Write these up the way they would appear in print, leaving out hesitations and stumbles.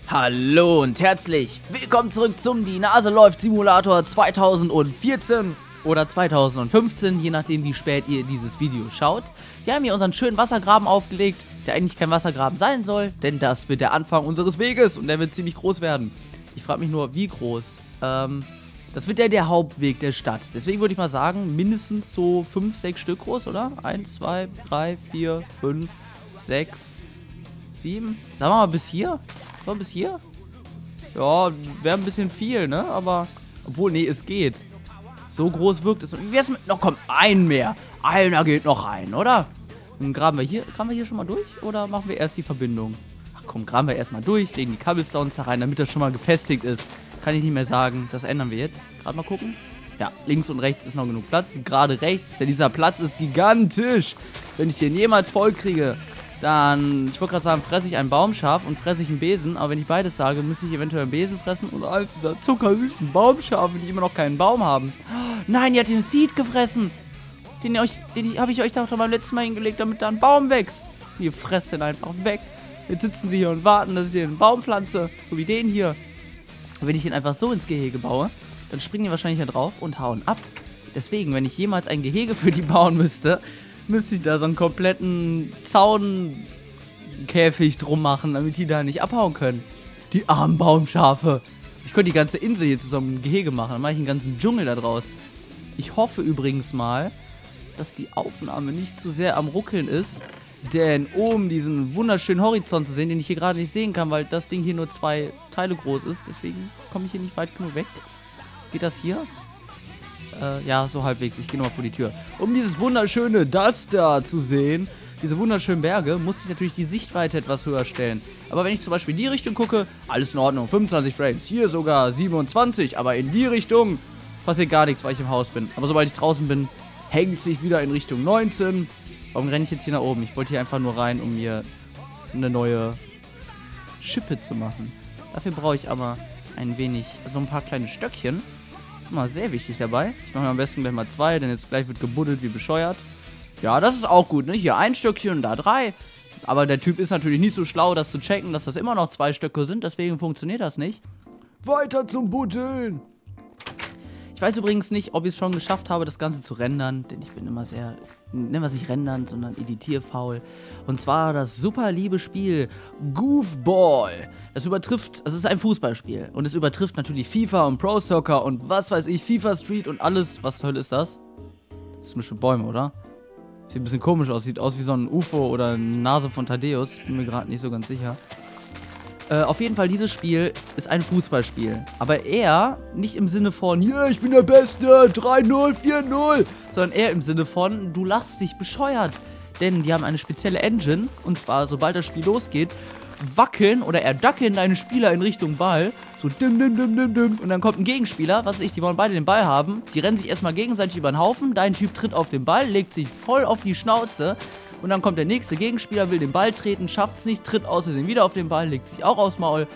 Hallo und herzlich willkommen zurück zum Die Nase läuft Simulator 2014 oder 2015, je nachdem wie spät ihr dieses Video schaut. Wir haben hier unseren schönen Wassergraben aufgelegt, der eigentlich kein Wassergraben sein soll, denn das wird der Anfang unseres Weges und der wird ziemlich groß werden. Ich frage mich nur, wie groß? Das wird ja der Hauptweg der Stadt. Deswegen würde ich mal sagen, mindestens so 5, 6 Stück groß, oder? 1, 2, 3, 4, 5, 6, 7. Sagen wir mal bis hier? So, bis hier? Ja, wäre ein bisschen viel, ne? Aber, obwohl, nee, es geht. So groß wirkt es. Wie wär's mit, noch, komm, ein mehr. Einer geht noch rein, oder? Dann graben wir hier schon mal durch? Oder machen wir erst die Verbindung? Ach komm, graben wir erstmal durch, legen die Cobblestones da rein, damit das schon mal gefestigt ist. Kann ich nicht mehr sagen. Das ändern wir jetzt. Gerade mal gucken. Ja, links und rechts ist noch genug Platz. Gerade rechts, denn dieser Platz ist gigantisch. Wenn ich den jemals voll kriege, dann, ich wollte gerade sagen, fresse ich einen Baumschaf und fresse ich einen Besen. Aber wenn ich beides sage, müsste ich eventuell einen Besen fressen und als dieser zuckersüßen Baumschafe, die immer noch keinen Baum haben. Nein, die hat den Seed gefressen. Den habe ich euch doch beim letzten Mal hingelegt, damit da ein Baum wächst. Ihr fresst den einfach weg. Jetzt sitzen sie hier und warten, dass ich den einen Baum pflanze. So wie den hier. Und wenn ich den einfach so ins Gehege baue, dann springen die wahrscheinlich hier drauf und hauen ab. Deswegen, wenn ich jemals ein Gehege für die bauen müsste ich da so einen kompletten Zaunkäfig drum machen, damit die da nicht abhauen können. Die armen Baumschafe. Ich könnte die ganze Insel hier zu so einem Gehege machen. Dann mache ich einen ganzen Dschungel da draus. Ich hoffe übrigens mal, dass die Aufnahme nicht zu sehr am Ruckeln ist. Denn oben diesen wunderschönen Horizont zu sehen, den ich hier gerade nicht sehen kann, weil das Ding hier nur 2 Teile groß ist. Deswegen komme ich hier nicht weit genug weg. Geht das hier? Ja, so halbwegs. Ich gehe nochmal vor die Tür. Um dieses wunderschöne das da zu sehen, diese wunderschönen Berge, muss ich natürlich die Sichtweite etwas höher stellen. Aber wenn ich zum Beispiel in die Richtung gucke, alles in Ordnung, 25 Frames, hier sogar 27, aber in die Richtung passiert gar nichts, weil ich im Haus bin. Aber sobald ich draußen bin, hängt sich wieder in Richtung 19. Warum renne ich jetzt hier nach oben? Ich wollte hier einfach nur rein, um mir eine neue Schippe zu machen. Dafür brauche ich aber ein wenig, also ein paar kleine Stöckchen. Das ist mal sehr wichtig dabei. Ich mache mir am besten gleich mal 2, denn jetzt gleich wird gebuddelt wie bescheuert. Ja, das ist auch gut, ne? Hier ein Stöckchen und da 3. Aber der Typ ist natürlich nicht so schlau, das zu checken, dass das immer noch 2 Stöcke sind. Deswegen funktioniert das nicht. Weiter zum Buddeln! Ich weiß übrigens nicht, ob ich es schon geschafft habe, das Ganze zu rendern, denn ich bin immer sehr, nennen wir es nicht rendern, sondern editierfaul. Und zwar das super liebe Spiel Goofball. Es ist ein Fußballspiel und es übertrifft natürlich FIFA und Pro Soccer und was weiß ich, FIFA Street und alles. Was zur Hölle ist das? Das sind bestimmt Bäume, oder? Sieht ein bisschen komisch aus, sieht aus wie so ein UFO oder eine Nase von Thaddeus. Bin mir gerade nicht so ganz sicher. Auf jeden Fall, dieses Spiel ist ein Fußballspiel. Aber eher nicht im Sinne von, yeah, ich bin der Beste, 3-0, 4-0. Sondern eher im Sinne von, du lachst dich bescheuert. Denn die haben eine spezielle Engine. Und zwar, sobald das Spiel losgeht, wackeln oder erdackeln deine Spieler in Richtung Ball. So dim, dim, dim, dim, dim. Und dann kommt ein Gegenspieler, was weiß ich, die wollen beide den Ball haben. Die rennen sich erstmal gegenseitig über den Haufen. Dein Typ tritt auf den Ball, legt sich voll auf die Schnauze. Und dann kommt der nächste Gegenspieler, will den Ball treten, schafft's nicht, tritt aus Versehen wieder auf den Ball, legt sich auch aufs Maul.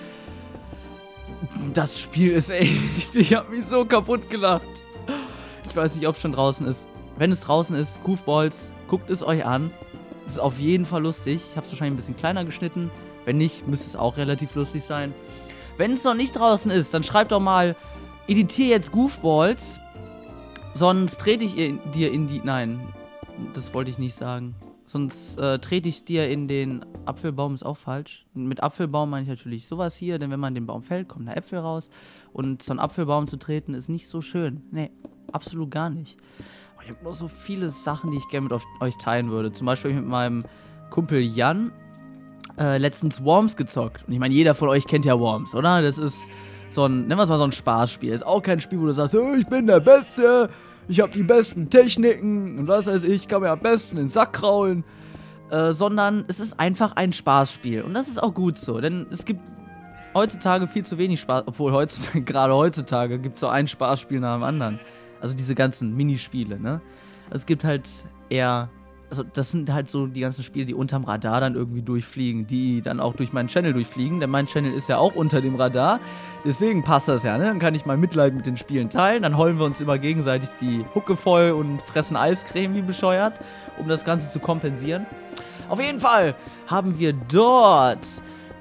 Das Spiel ist echt, ich hab mich so kaputt gelacht. Ich weiß nicht, ob es schon draußen ist. Wenn es draußen ist, Goofballs, guckt es euch an. Es ist auf jeden Fall lustig. Ich habe es wahrscheinlich ein bisschen kleiner geschnitten. Wenn nicht, müsste es auch relativ lustig sein. Wenn es noch nicht draußen ist, dann schreibt doch mal, editiere jetzt Goofballs, sonst trete ich dir in die... Nein, das wollte ich nicht sagen. Sonst trete ich dir in den Apfelbaum, ist auch falsch. Mit Apfelbaum meine ich natürlich sowas hier, denn wenn man den Baum fällt, kommen da Äpfel raus. Und so einen Apfelbaum zu treten, ist nicht so schön. Nee, absolut gar nicht. Aber ich habe noch so viele Sachen, die ich gerne mit euch teilen würde. Zum Beispiel mit meinem Kumpel Jan letztens Worms gezockt. Und ich meine, jeder von euch kennt ja Worms, oder? Das ist so ein, nennen wir es mal so ein Spaßspiel. Ist auch kein Spiel, wo du sagst, ich bin der Beste. Ich habe die besten Techniken und was weiß ich, kann mir am besten in den Sack kraulen. Sondern es ist einfach ein Spaßspiel. Und das ist auch gut so, denn es gibt heutzutage viel zu wenig Spaß. Obwohl, gerade heutzutage gibt es so ein Spaßspiel nach dem anderen. Also diese ganzen Minispiele, ne? Also es gibt halt eher... Also das sind halt so die ganzen Spiele, die unterm Radar dann irgendwie durchfliegen, die dann auch durch meinen Channel durchfliegen, denn mein Channel ist ja auch unter dem Radar, deswegen passt das ja, ne? Dann kann ich mein Mitleid mit den Spielen teilen, dann heulen wir uns immer gegenseitig die Hucke voll und fressen Eiscreme wie bescheuert, um das Ganze zu kompensieren. Auf jeden Fall haben wir dort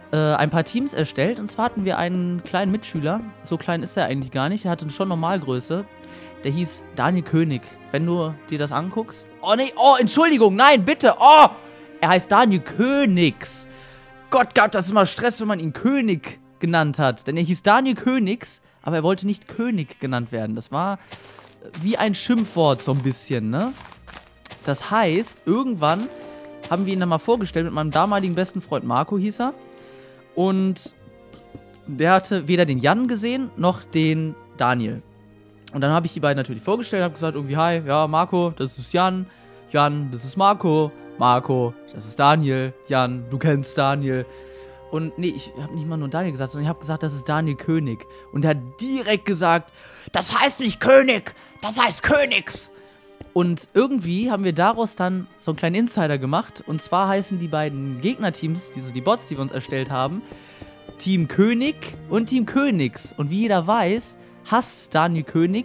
ein paar Teams erstellt. Und zwar hatten wir einen kleinen Mitschüler. So klein ist er eigentlich gar nicht. Er hatte schon Normalgröße. Der hieß Daniel König. Wenn du dir das anguckst. Oh, nee. Oh, Entschuldigung. Nein, bitte. Oh. Er heißt Daniel Königs. Gott, gab das immer Stress, wenn man ihn König genannt hat. Denn er hieß Daniel Königs, aber er wollte nicht König genannt werden. Das war wie ein Schimpfwort so ein bisschen, ne? Das heißt, irgendwann haben wir ihn dann mal vorgestellt mit meinem damaligen besten Freund Marco, hieß er. Und der hatte weder den Jan gesehen, noch den Daniel. Und dann habe ich die beiden natürlich vorgestellt, habe gesagt irgendwie, hi, ja, Marco, das ist Jan. Jan, das ist Marco. Marco, das ist Daniel. Jan, du kennst Daniel. Und nee, ich habe nicht mal nur Daniel gesagt, sondern ich habe gesagt, das ist Daniel König. Und er hat direkt gesagt, das heißt nicht König, das heißt Königs. Und irgendwie haben wir daraus dann so einen kleinen Insider gemacht. Und zwar heißen die beiden Gegnerteams, die Bots, die wir uns erstellt haben, Team König und Team Königs. Und wie jeder weiß, hasst Daniel König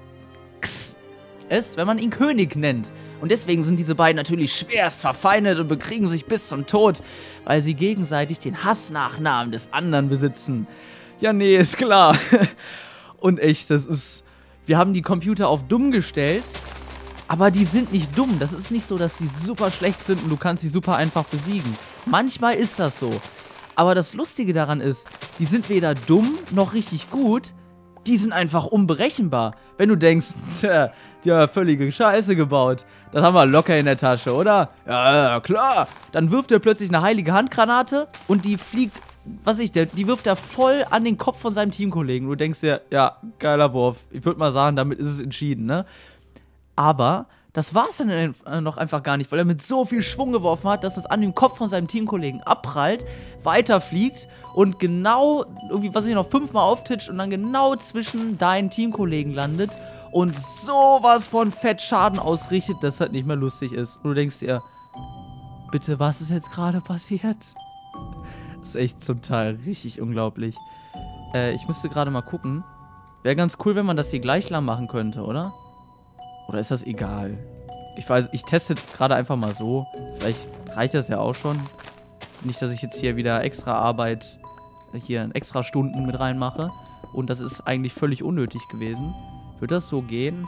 es, wenn man ihn König nennt. Und deswegen sind diese beiden natürlich schwerst verfeindet und bekriegen sich bis zum Tod, weil sie gegenseitig den Hassnachnamen des anderen besitzen. Ja, nee, ist klar. Und echt, wir haben die Computer auf dumm gestellt, aber die sind nicht dumm. Das ist nicht so, dass die super schlecht sind und du kannst sie super einfach besiegen. Manchmal ist das so. Aber das Lustige daran ist, die sind weder dumm noch richtig gut, die sind einfach unberechenbar. Wenn du denkst, tja, die haben ja völlige Scheiße gebaut. Das haben wir locker in der Tasche, oder? Ja, klar. Dann wirft er plötzlich eine heilige Handgranate und die fliegt, die wirft er voll an den Kopf von seinem Teamkollegen. Du denkst dir, ja, geiler Wurf. Ich würde mal sagen, damit ist es entschieden, ne? Aber das war es dann noch einfach gar nicht, weil er mit so viel Schwung geworfen hat, dass es an dem Kopf von seinem Teamkollegen abprallt, weiterfliegt und genau, irgendwie, noch 5-mal auftitscht und dann genau zwischen deinen Teamkollegen landet und sowas von fett Schaden ausrichtet, dass das nicht mehr lustig ist. Und du denkst dir, bitte, was ist jetzt gerade passiert? Das ist echt zum Teil richtig unglaublich. Ich müsste gerade mal gucken. Wäre ganz cool, wenn man das hier gleich lang machen könnte, oder? Oder ist das egal? Ich weiß, ich teste jetzt gerade einfach mal so. Vielleicht reicht das ja auch schon. Nicht, dass ich jetzt hier wieder extra Arbeit, extra Stunden mit reinmache. Und das ist eigentlich völlig unnötig gewesen. Wird das so gehen?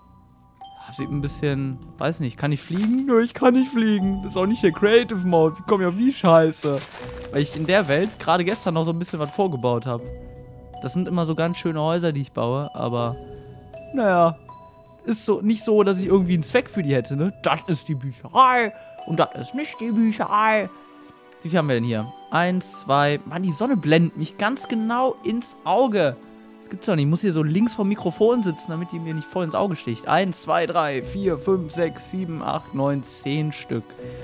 Sieht ein bisschen, weiß nicht, kann ich fliegen? Nö, ich kann nicht fliegen. Das ist auch nicht der Creative Mode. Wie komme ich auf die Scheiße? Weil ich in der Welt gerade gestern noch so ein bisschen was vorgebaut habe. Das sind immer so ganz schöne Häuser, die ich baue. Aber, naja. Ist so nicht so, dass ich irgendwie einen Zweck für die hätte, ne? Das ist die Bücherei und das ist nicht die Bücherei. Wie viel haben wir denn hier? 1, 2. Mann, die Sonne blendet mich ganz genau ins Auge. Das gibt's doch nicht. Ich muss hier so links vom Mikrofon sitzen, damit die mir nicht voll ins Auge sticht. 1, 2, 3, 4, 5, 6, 7, 8, 9, 10 Stück.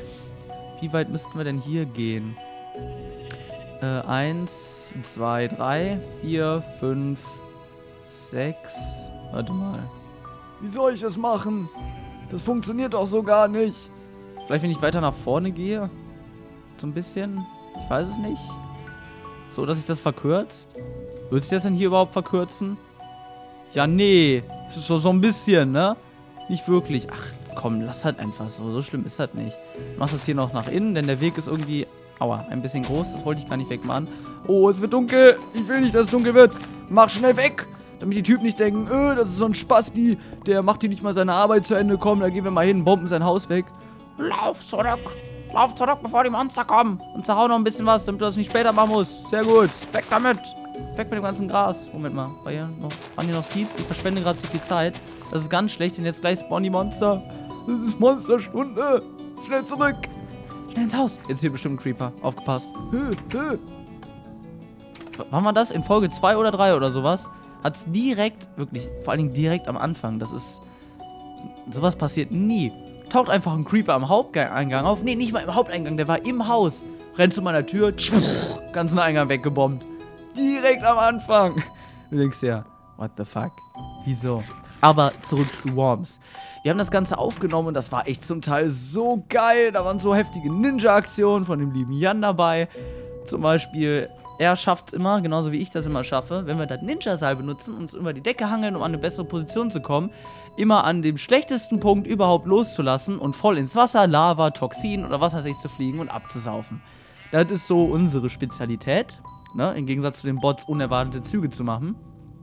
Wie weit müssten wir denn hier gehen? 1, 2, 3, 4, 5, 6. Warte mal. Wie soll ich das machen? Das funktioniert doch so gar nicht. Vielleicht, wenn ich weiter nach vorne gehe? So ein bisschen? Ich weiß es nicht. So, dass sich das verkürzt? Wird sich das denn hier überhaupt verkürzen? Ja, nee. Das ist so ein bisschen, ne? Nicht wirklich. Ach, komm, lass halt einfach so. So schlimm ist das nicht. Du machst das hier noch nach innen, denn der Weg ist irgendwie... Aua, ein bisschen groß. Das wollte ich gar nicht wegmachen. Oh, es wird dunkel. Ich will nicht, dass es dunkel wird. Mach schnell weg. Damit die Typen nicht denken, das ist so ein Spasti, der macht hier nicht mal seine Arbeit zu Ende, komm, da gehen wir mal hin, bomben sein Haus weg. Lauf zurück, bevor die Monster kommen. Und zerhau noch ein bisschen was, damit du das nicht später machen musst. Sehr gut, weg damit. Weg mit dem ganzen Gras. Moment mal, waren hier noch Seeds? Ich verschwende gerade zu viel Zeit. Das ist ganz schlecht, denn jetzt gleich spawnen die Monster. Das ist Monsterstunde. Schnell zurück. Schnell ins Haus. Jetzt hier bestimmt ein Creeper. Aufgepasst. Waren wir das in Folge 2 oder 3 oder sowas? Hat's direkt, wirklich, vor allen Dingen direkt am Anfang. Das ist, sowas passiert nie. Taucht einfach ein Creeper am Haupteingang auf. Nee, nicht mal im Haupteingang, der war im Haus. Rennt zu meiner Tür, ganzen Eingang weggebombt. Direkt am Anfang. Du denkst ja, what the fuck? Wieso? Aber zurück zu Worms. Wir haben das Ganze aufgenommen und das war echt zum Teil so geil. Da waren so heftige Ninja-Aktionen von dem lieben Jan dabei. Zum Beispiel... Er schafft es immer, genauso wie ich das immer schaffe, wenn wir das Ninja-Seil benutzen und uns über die Decke hangeln, um an eine bessere Position zu kommen, immer an dem schlechtesten Punkt überhaupt loszulassen und voll ins Wasser, Lava, Toxin oder was weiß ich zu fliegen und abzusaufen. Das ist so unsere Spezialität. Ne? Im Gegensatz zu den Bots, unerwartete Züge zu machen.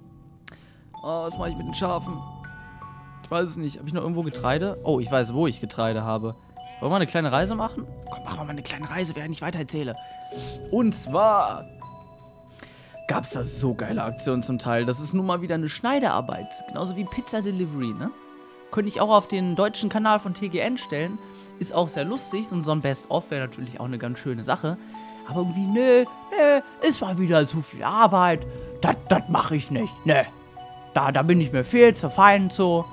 Oh, was mache ich mit den Schafen? Ich weiß es nicht. Habe ich noch irgendwo Getreide? Oh, ich weiß, wo ich Getreide habe. Wollen wir mal eine kleine Reise machen? Komm, machen wir mal eine kleine Reise, während ich weiter erzähle. Und zwar gab es da so geile Aktionen zum Teil. Das ist nun mal wieder eine Schneiderarbeit. Genauso wie Pizza Delivery, ne? Könnte ich auch auf den deutschen Kanal von TGN stellen. Ist auch sehr lustig. Und so ein Best-of wäre natürlich auch eine ganz schöne Sache. Aber irgendwie, nee, ist mal wieder zu viel Arbeit. Das mache ich nicht, ne. Da bin ich mir viel zu fein so.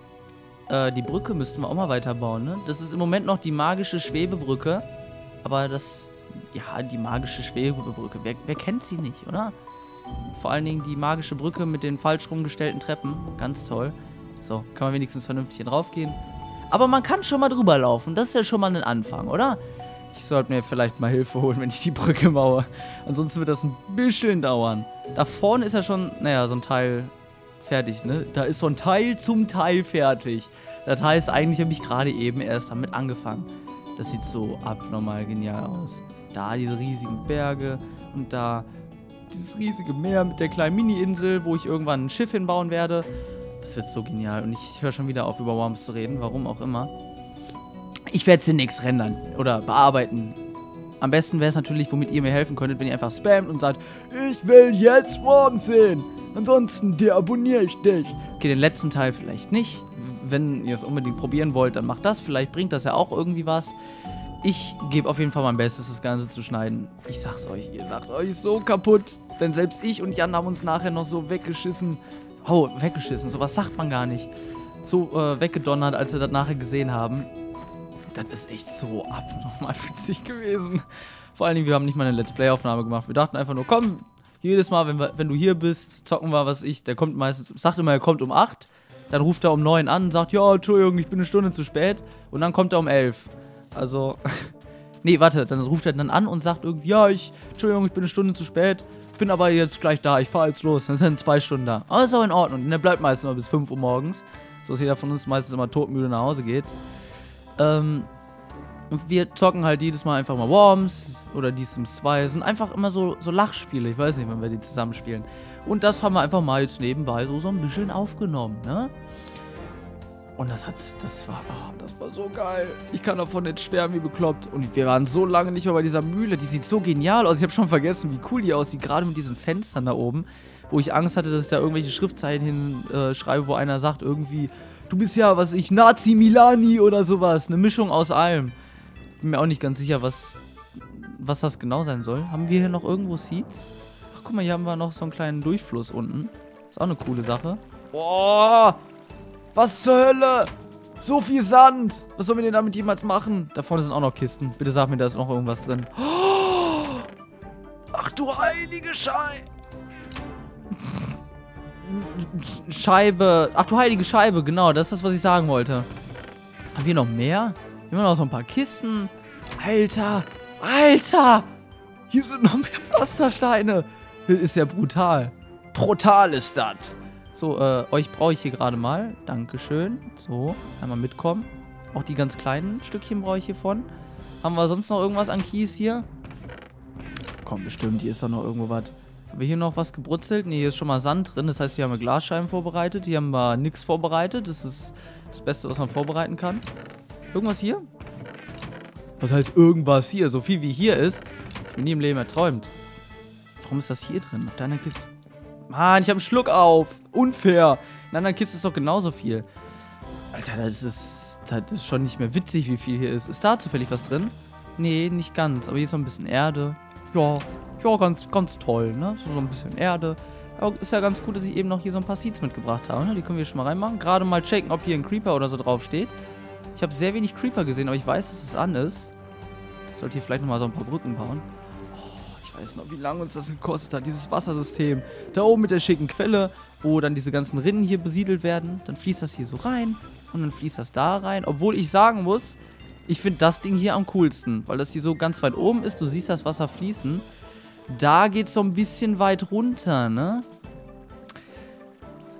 Die Brücke müssten wir auch mal weiterbauen, ne? Das ist im Moment noch die magische Schwebebrücke. Aber das, ja, die magische Schwebebrücke. Wer kennt sie nicht, oder? Vor allen Dingen die magische Brücke mit den falsch rumgestellten Treppen. Ganz toll. So, kann man wenigstens vernünftig hier drauf gehen. Aber man kann schon mal drüber laufen. Das ist ja schon mal ein Anfang, oder? Ich sollte mir vielleicht mal Hilfe holen, wenn ich die Brücke baue. Ansonsten wird das ein bisschen dauern. Da vorne ist ja schon, naja, so ein Teil fertig, ne? Da ist so ein Teil zum Teil fertig. Das heißt, eigentlich habe ich gerade eben erst damit angefangen. Das sieht so abnormal genial aus. Da diese riesigen Berge und da dieses riesige Meer mit der kleinen Mini-Insel, wo ich irgendwann ein Schiff hinbauen werde. Das wird so genial. Und ich höre schon wieder auf, über Worms zu reden. Warum auch immer. Ich werde es demnächst rendern oder bearbeiten. Am besten wäre es natürlich, womit ihr mir helfen könntet, wenn ihr einfach spammt und sagt, ich will jetzt Worms sehen. Ansonsten deabonniere ich dich. Okay, den letzten Teil vielleicht nicht. Wenn ihr es unbedingt probieren wollt, dann macht das. Vielleicht bringt das ja auch irgendwie was. Ich gebe auf jeden Fall mein Bestes, das Ganze zu schneiden. Ich sag's euch, ihr lacht euch so kaputt. Denn selbst ich und Jan haben uns nachher noch so weggeschissen. Oh, weggeschissen, sowas sagt man gar nicht. So weggedonnert, als wir das nachher gesehen haben. Das ist echt so abnormal witzig gewesen. Vor allen Dingen, wir haben nicht mal eine Let's Play-Aufnahme gemacht. Wir dachten einfach nur, komm, jedes Mal, wenn du hier bist, zocken wir, der kommt meistens, sagt immer, er kommt um 8. Dann ruft er um 9 an und sagt, ja, Entschuldigung, ich bin eine Stunde zu spät. Und dann kommt er um 11. Also, nee, warte, dann ruft er dann an und sagt irgendwie, ja, Entschuldigung, ich bin eine Stunde zu spät. Ich bin aber jetzt gleich da, ich fahre jetzt los. Dann sind 2 Stunden da. Aber ist auch in Ordnung. Und der bleibt meistens noch bis 5 Uhr morgens. So dass jeder von uns meistens immer todmüde nach Hause geht. Und wir zocken halt jedes Mal einfach mal Worms oder die Sims 2. Das sind einfach immer so Lachspiele. Ich weiß nicht, wann wir die zusammenspielen. Und das haben wir einfach mal jetzt nebenbei so ein bisschen aufgenommen, ne? Und das war so geil. Ich kann davon nicht schwärmen wie bekloppt. Und wir waren so lange nicht mehr bei dieser Mühle. Die sieht so genial aus. Ich habe schon vergessen, wie cool die aussieht. Gerade mit diesen Fenstern da oben. Wo ich Angst hatte, dass ich da irgendwelche Schriftzeichen hinschreibe, wo einer sagt irgendwie, du bist ja, was ich, Nazi Milani oder sowas. Eine Mischung aus allem. Bin mir auch nicht ganz sicher, was das genau sein soll. Haben wir hier noch irgendwo Seeds? Ach, guck mal, hier haben wir noch so einen kleinen Durchfluss unten. Ist auch eine coole Sache. Boah! Was zur Hölle? So viel Sand! Was sollen wir denn damit jemals machen? Da vorne sind auch noch Kisten. Bitte sag mir, da ist noch irgendwas drin. Oh! Ach du heilige Scheibe. Ach du heilige Scheibe, genau. Das ist das, was ich sagen wollte. Haben wir noch mehr? Hier haben wir noch so ein paar Kisten. Alter! Alter! Hier sind noch mehr Pflastersteine. Das ist ja brutal. Brutal ist das. So, euch brauche ich hier gerade mal. Dankeschön. So, einmal mitkommen. Auch die ganz kleinen Stückchen brauche ich hiervon. Haben wir sonst noch irgendwas an Kies hier? Komm, bestimmt, hier ist doch noch irgendwo was. Haben wir hier noch was gebrutzelt? Ne, hier ist schon mal Sand drin. Das heißt, hier haben wir Glasscheiben vorbereitet. Hier haben wir nichts vorbereitet. Das ist das Beste, was man vorbereiten kann. Irgendwas hier? Was heißt irgendwas hier? So viel wie hier ist, ich mir nie im Leben erträumt. Warum ist das hier drin? Auf deiner Kiste? Mann, ich habe einen Schluck auf. Unfair. In einer anderen Kiste ist doch genauso viel. Alter, das ist schon nicht mehr witzig, wie viel hier ist. Ist da zufällig was drin? Nee, nicht ganz. Aber hier ist noch ein bisschen Erde. Ja, ganz, ganz toll, ne? So ein bisschen Erde. Aber ist ja ganz gut, dass ich eben noch hier so ein paar Seeds mitgebracht habe, ne? Die können wir schon mal reinmachen. Gerade mal checken, ob hier ein Creeper oder so drauf steht. Ich habe sehr wenig Creeper gesehen, aber ich weiß, dass es an ist. Ich sollte hier vielleicht nochmal so ein paar Brücken bauen. Ich weiß noch, wie lange uns das gekostet hat, dieses Wassersystem. Da oben mit der schicken Quelle, wo dann diese ganzen Rinnen hier besiedelt werden. Dann fließt das hier so rein und dann fließt das da rein. Obwohl ich sagen muss, ich finde das Ding hier am coolsten, weil das hier so ganz weit oben ist. Du siehst das Wasser fließen. Da geht es so ein bisschen weit runter, ne?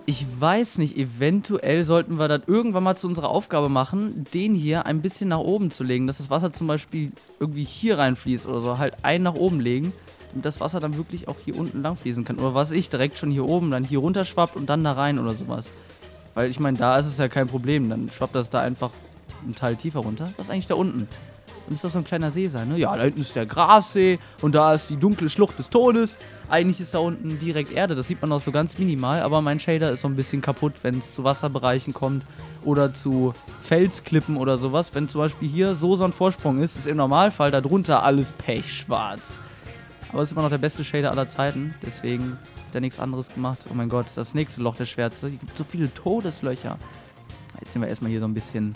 Ich weiß nicht, eventuell sollten wir das irgendwann mal zu unserer Aufgabe machen, den hier ein bisschen nach oben zu legen, dass das Wasser zum Beispiel irgendwie hier reinfließt oder so, halt einen nach oben legen, damit das Wasser dann wirklich auch hier unten lang fließen kann. Oder was ich, direkt schon hier oben, dann hier runter schwappt und dann da rein oder sowas. Weil ich meine, da ist es ja kein Problem, dann schwappt das da einfach einen Teil tiefer runter. Was ist eigentlich da unten? Dann ist das so ein kleiner See sein, ne? Ja, da hinten ist der Grassee und da ist die dunkle Schlucht des Todes. Eigentlich ist da unten direkt Erde, das sieht man auch so ganz minimal, aber mein Shader ist so ein bisschen kaputt, wenn es zu Wasserbereichen kommt oder zu Felsklippen oder sowas. Wenn zum Beispiel hier so ein Vorsprung ist, ist im Normalfall darunter alles pechschwarz. Aber es ist immer noch der beste Shader aller Zeiten, deswegen hat er nichts anderes gemacht. Oh mein Gott, das nächste Loch, der Schwärze. Hier gibt so viele Todeslöcher. Jetzt nehmen wir erstmal hier so ein bisschen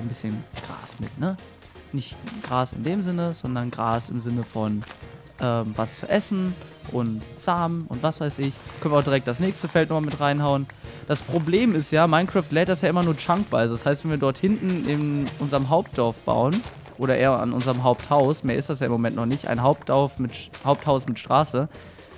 Gras mit, ne? Nicht Gras in dem Sinne, sondern Gras im Sinne von was zu essen und Samen und was weiß ich. Können wir auch direkt das nächste Feld nochmal mit reinhauen. Das Problem ist ja, Minecraft lädt das ja immer nur chunkweise. Das heißt, wenn wir dort hinten in unserem Hauptdorf bauen, oder eher an unserem Haupthaus, mehr ist das ja im Moment noch nicht, ein Haupthaus mit Straße,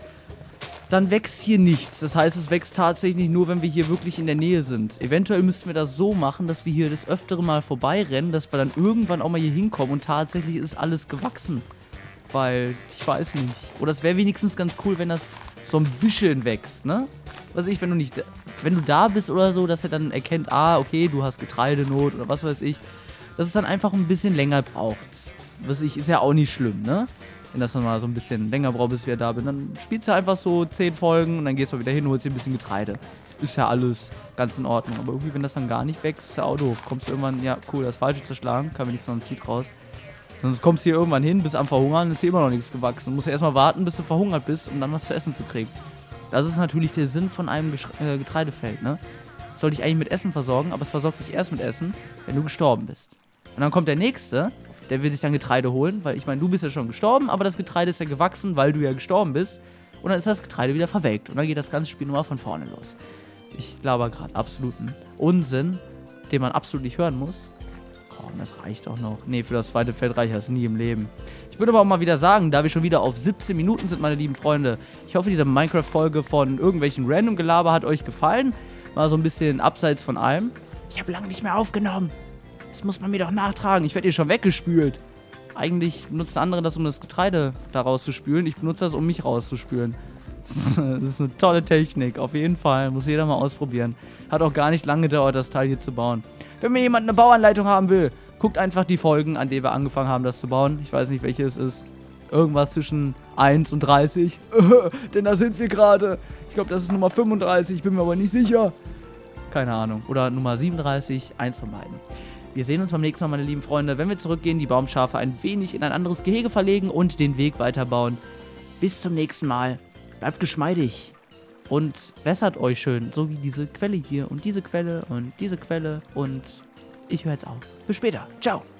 dann wächst hier nichts. Das heißt, es wächst tatsächlich nur, wenn wir hier wirklich in der Nähe sind. Eventuell müssten wir das so machen, dass wir hier das öftere Mal vorbeirennen, dass wir dann irgendwann auch mal hier hinkommen und tatsächlich ist alles gewachsen. Weil, ich weiß nicht. Oder es wäre wenigstens ganz cool, wenn das so ein bisschen wächst, ne? Was weiß ich, wenn du da bist oder so, dass er dann erkennt, okay, du hast Getreidenot oder was weiß ich. Dass es dann einfach ein bisschen länger braucht. Was weiß ich, ist ja auch nicht schlimm, ne? Wenn das dann mal so ein bisschen länger braucht, bis wir da bin, dann spielst du einfach so 10 Folgen und dann gehst du wieder hin und holst dir ein bisschen Getreide. Ist ja alles ganz in Ordnung. Aber irgendwie, wenn das dann gar nicht wächst, ist ja auch doof. Kommst du irgendwann, ja cool, das Falsche zerschlagen, kann mir nichts noch ein Seed raus. Sonst kommst du hier irgendwann hin, bist am Verhungern, ist hier immer noch nichts gewachsen. Du musst ja erstmal warten, bis du verhungert bist, um dann was zu essen zu kriegen. Das ist natürlich der Sinn von einem Getreidefeld, ne? Das soll dich eigentlich mit Essen versorgen, aber es versorgt dich erst mit Essen, wenn du gestorben bist. Und dann kommt der Nächste, der will sich dann Getreide holen, weil ich meine, du bist ja schon gestorben, aber das Getreide ist ja gewachsen, weil du ja gestorben bist. Und dann ist das Getreide wieder verwelkt. Und dann geht das ganze Spiel nochmal von vorne los. Ich laber gerade absoluten Unsinn, den man absolut nicht hören muss. Komm, das reicht auch noch. Nee, für das zweite Feld reicht das nie im Leben. Ich würde aber auch mal wieder sagen, da wir schon wieder auf 17 Minuten sind, meine lieben Freunde, ich hoffe, diese Minecraft-Folge von irgendwelchen Random-Gelaber hat euch gefallen. Mal so ein bisschen abseits von allem. Ich habe lange nicht mehr aufgenommen. Das muss man mir doch nachtragen. Ich werde hier schon weggespült. Eigentlich benutzen andere das, um das Getreide da rauszuspülen. Ich benutze das, um mich rauszuspülen. Das ist eine tolle Technik. Auf jeden Fall. Muss jeder mal ausprobieren. Hat auch gar nicht lange gedauert, das Teil hier zu bauen. Wenn mir jemand eine Bauanleitung haben will, guckt einfach die Folgen, an denen wir angefangen haben, das zu bauen. Ich weiß nicht, welche es ist. Irgendwas zwischen 1 und 30. Denn da sind wir gerade. Ich glaube, das ist Nummer 35. Bin mir aber nicht sicher. Keine Ahnung. Oder Nummer 37. Eins von beiden. Wir sehen uns beim nächsten Mal, meine lieben Freunde, wenn wir zurückgehen, die Baumschafe ein wenig in ein anderes Gehege verlegen und den Weg weiterbauen. Bis zum nächsten Mal. Bleibt geschmeidig und wässert euch schön, so wie diese Quelle hier und diese Quelle und diese Quelle und ich höre jetzt auf. Bis später. Ciao.